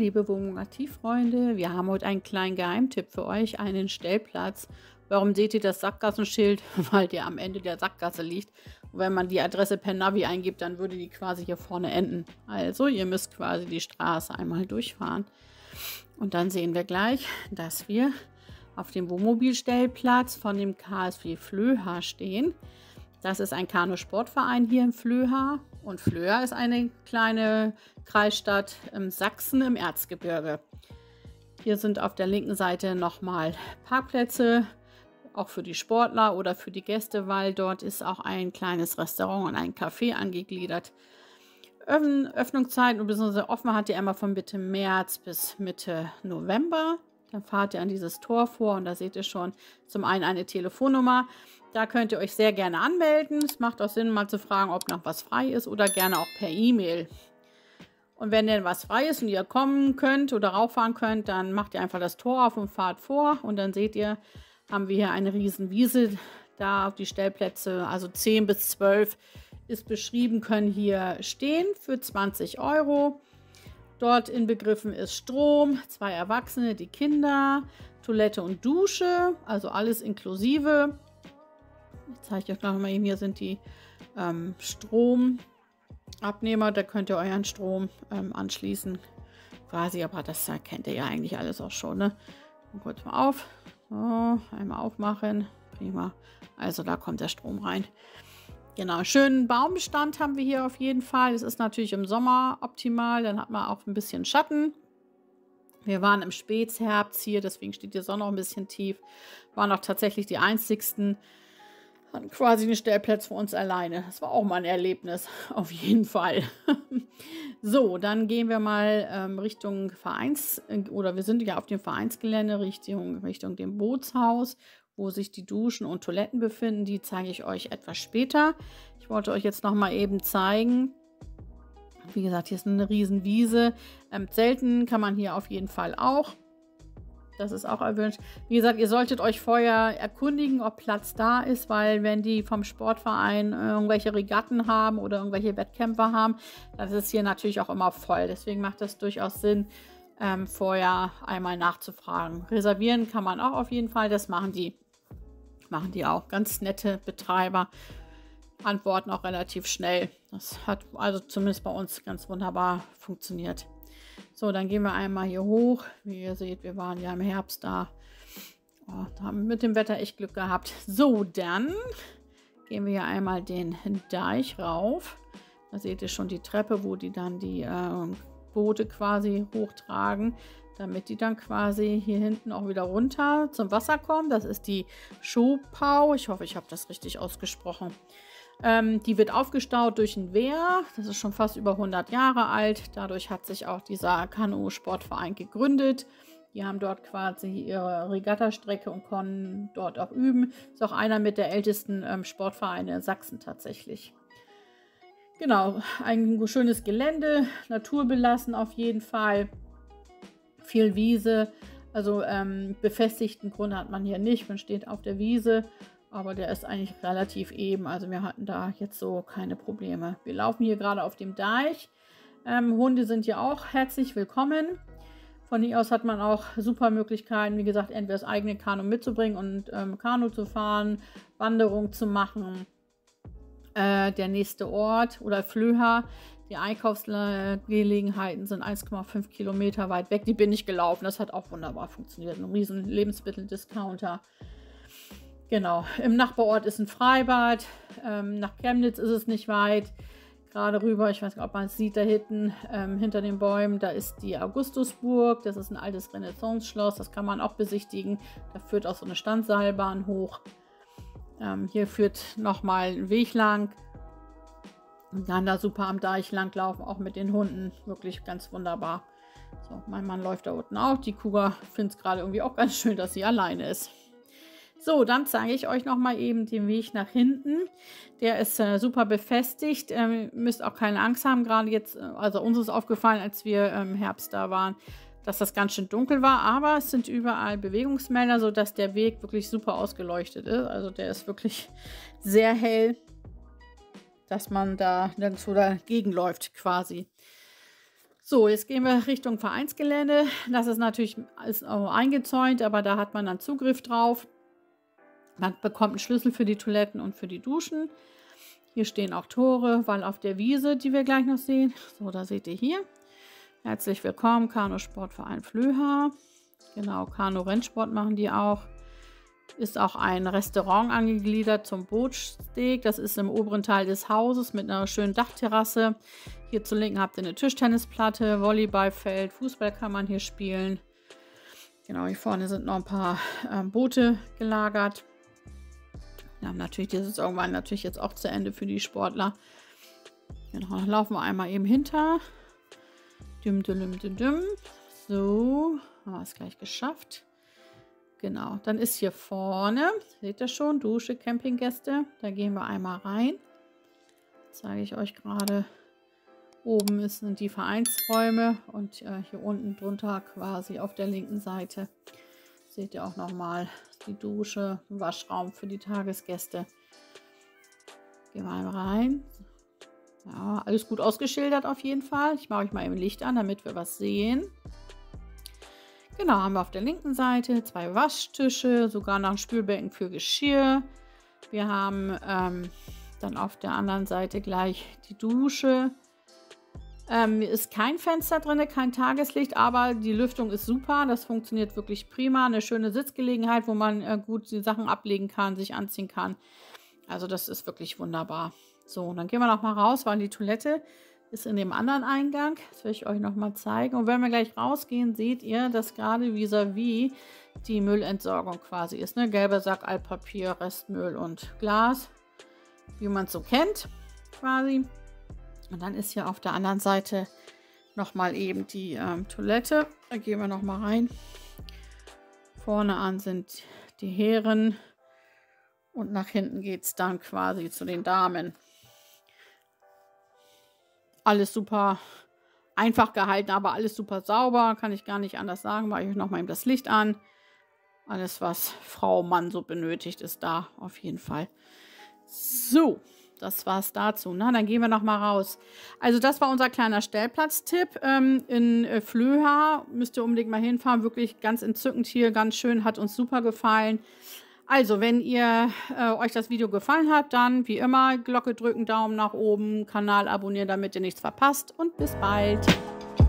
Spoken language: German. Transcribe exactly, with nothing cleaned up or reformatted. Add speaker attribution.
Speaker 1: liebe Wohnmobil-Aktiv-Freunde, wir haben heute einen kleinen Geheimtipp für euch, einen Stellplatz. Warum seht ihr das Sackgassenschild? Weil der am Ende der Sackgasse liegt. Und wenn man die Adresse per Navi eingibt, dann würde die quasi hier vorne enden. Also ihr müsst quasi die Straße einmal durchfahren. Und dann sehen wir gleich, dass wir auf dem Wohnmobilstellplatz von dem K S W Flöha stehen. Das ist ein Kanu-Sportverein hier in Flöha. Und Flöha ist eine kleine Kreisstadt im Sachsen im Erzgebirge. Hier sind auf der linken Seite nochmal Parkplätze, auch für die Sportler oder für die Gäste, weil dort ist auch ein kleines Restaurant und ein Café angegliedert. Öffn Öffnungszeiten bzw. offen hat ihr immer von Mitte März bis Mitte November. Dann fahrt ihr an dieses Tor vor und da seht ihr schon zum einen eine Telefonnummer. Da könnt ihr euch sehr gerne anmelden. Es macht auch Sinn, mal zu fragen, ob noch was frei ist oder gerne auch per E-Mail. Und wenn denn was frei ist und ihr kommen könnt oder rauffahren könnt, dann macht ihr einfach das Tor auf und fahrt vor. Und dann seht ihr, haben wir hier eine riesen Wiese. Da auf die Stellplätze, also zehn bis zwölf ist beschrieben, können hier stehen für zwanzig Euro. Dort inbegriffen ist Strom, zwei Erwachsene, die Kinder, Toilette und Dusche, also alles inklusive. Ich zeige euch noch mal eben, hier sind die ähm, Stromabnehmer, da könnt ihr euren Strom ähm, anschließen. Quasi, aber das äh, kennt ihr ja eigentlich alles auch schon. Ne? Kurz mal auf, so, einmal aufmachen, prima. Also da kommt der Strom rein. Genau, schönen Baumbestand haben wir hier auf jeden Fall. Es ist natürlich im Sommer optimal, dann hat man auch ein bisschen Schatten. Wir waren im Spätherbst hier, deswegen steht die Sonne auch ein bisschen tief. Waren auch tatsächlich die einzigsten, hatten quasi einen Stellplatz für uns alleine. Das war auch mal ein Erlebnis, auf jeden Fall. So, dann gehen wir mal ähm, Richtung Vereins, oder wir sind ja auf dem Vereinsgelände, Richtung, Richtung dem Bootshaus, wo sich die Duschen und Toiletten befinden. Die zeige ich euch etwas später. Ich wollte euch jetzt noch mal eben zeigen. Wie gesagt, hier ist eine riesen Wiese. Ähm, Zelten kann man hier auf jeden Fall auch. Das ist auch erwünscht. Wie gesagt, ihr solltet euch vorher erkundigen, ob Platz da ist, weil wenn die vom Sportverein irgendwelche Regatten haben oder irgendwelche Wettkämpfe haben, dann ist es hier natürlich auch immer voll. Deswegen macht es durchaus Sinn, ähm, vorher einmal nachzufragen. Reservieren kann man auch auf jeden Fall. Das machen die. Machen die auch. Ganz nette Betreiber. Antworten auch relativ schnell. Das hat also zumindest bei uns ganz wunderbar funktioniert. So, dann gehen wir einmal hier hoch. Wie ihr seht, wir waren ja im Herbst da. Oh, da haben wir mit dem Wetter echt Glück gehabt. So, dann gehen wir hier einmal den Deich rauf. Da seht ihr schon die Treppe, wo die dann die äh, Boote quasi hochtragen, damit die dann quasi hier hinten auch wieder runter zum Wasser kommen. Das ist die Schopau. Ich hoffe, ich habe das richtig ausgesprochen. Ähm, die wird aufgestaut durch ein Wehr. Das ist schon fast über hundert Jahre alt. Dadurch hat sich auch dieser Kanu-Sportverein gegründet. Die haben dort quasi ihre Regattastrecke und können dort auch üben. Ist auch einer mit der ältesten ähm, Sportvereine in Sachsen tatsächlich. Genau, ein schönes Gelände, naturbelassen auf jeden Fall. Viel Wiese, also ähm, befestigten Grund hat man hier nicht. Man steht auf der Wiese. Aber der ist eigentlich relativ eben. Also wir hatten da jetzt so keine Probleme. Wir laufen hier gerade auf dem Deich. Ähm, Hunde sind hier auch herzlich willkommen. Von hier aus hat man auch super Möglichkeiten, wie gesagt, entweder das eigene Kanu mitzubringen und ähm, Kanu zu fahren, Wanderung zu machen. Äh, der nächste Ort oder Flöha. Die Einkaufsgelegenheiten sind eins Komma fünf Kilometer weit weg. Die bin ich gelaufen. Das hat auch wunderbar funktioniert. Ein riesen Lebensmitteldiscounter. Genau, im Nachbarort ist ein Freibad, ähm, nach Chemnitz ist es nicht weit, gerade rüber, ich weiß nicht, ob man es sieht da hinten, ähm, hinter den Bäumen, da ist die Augustusburg, das ist ein altes Renaissance-Schloss, das kann man auch besichtigen, da führt auch so eine Standseilbahn hoch, ähm, hier führt nochmal ein Weg lang und dann da super am Deich lang laufen, auch mit den Hunden, wirklich ganz wunderbar. So, mein Mann läuft da unten auch, die Kuga findet es gerade irgendwie auch ganz schön, dass sie alleine ist. So, dann zeige ich euch noch mal eben den Weg nach hinten. Der ist äh, super befestigt. Ähm, müsst auch keine Angst haben, gerade jetzt, äh, also uns ist aufgefallen, als wir im ähm, Herbst da waren, dass das ganz schön dunkel war. Aber es sind überall Bewegungsmelder, sodass der Weg wirklich super ausgeleuchtet ist. Also der ist wirklich sehr hell, dass man da nirgendwo dagegen läuft quasi. So, jetzt gehen wir Richtung Vereinsgelände. Das ist natürlich ist auch eingezäunt, aber da hat man dann Zugriff drauf. Man bekommt einen Schlüssel für die Toiletten und für die Duschen. Hier stehen auch Tore, weil auf der Wiese, die wir gleich noch sehen. So, da seht ihr hier. Herzlich willkommen, Kanusportverein Flöha. Genau, Kanu-Rennsport machen die auch. Ist auch ein Restaurant angegliedert zum Bootsteg. Das ist im oberen Teil des Hauses mit einer schönen Dachterrasse. Hier zu linken habt ihr eine Tischtennisplatte, Volleyballfeld, Fußball kann man hier spielen. Genau, hier vorne sind noch ein paar äh, Boote gelagert. Ja, natürlich, das ist irgendwann natürlich jetzt auch zu Ende für die Sportler. Genau, dann laufen wir einmal eben hinter. Düm, düm, düm, düm. So, haben wir es gleich geschafft. Genau, dann ist hier vorne, seht ihr schon, Dusche, Campinggäste. Da gehen wir einmal rein. Zeige ich euch gerade. Oben sind die Vereinsräume und äh, hier unten drunter quasi auf der linken Seite seht ihr auch nochmal die Dusche, Waschraum für die Tagesgäste. Gehen wir einmal rein. Ja, alles gut ausgeschildert auf jeden Fall. Ich mache euch mal eben Licht an, damit wir was sehen. Genau, haben wir auf der linken Seite zwei Waschtische, sogar noch ein Spülbecken für Geschirr. Wir haben ähm, dann auf der anderen Seite gleich die Dusche. Ähm, ist kein Fenster drin, kein Tageslicht, aber die Lüftung ist super. Das funktioniert wirklich prima. Eine schöne Sitzgelegenheit, wo man äh, gut die Sachen ablegen kann, sich anziehen kann. Also das ist wirklich wunderbar. So, und dann gehen wir noch mal raus, weil die Toilette ist in dem anderen Eingang. Das will ich euch noch mal zeigen. Und wenn wir gleich rausgehen, seht ihr, dass gerade vis-à-vis die Müllentsorgung quasi ist. Ne? Gelber Sack, Altpapier, Restmüll und Glas, wie man es so kennt quasi. Und dann ist hier auf der anderen Seite nochmal eben die ähm, Toilette. Da gehen wir nochmal rein. Vorne an sind die Herren und nach hinten geht es dann quasi zu den Damen. Alles super einfach gehalten, aber alles super sauber. Kann ich gar nicht anders sagen. Mache ich euch nochmal eben das Licht an. Alles, was Frau, Mann so benötigt, ist da auf jeden Fall. So. Das war es dazu. Na, dann gehen wir noch mal raus. Also das war unser kleiner Stellplatztipp ähm, in äh, Flöha. Müsst ihr unbedingt mal hinfahren. Wirklich ganz entzückend hier, ganz schön. Hat uns super gefallen. Also, wenn ihr äh, euch das Video gefallen hat, dann wie immer Glocke drücken, Daumen nach oben, Kanal abonnieren, damit ihr nichts verpasst. Und bis bald.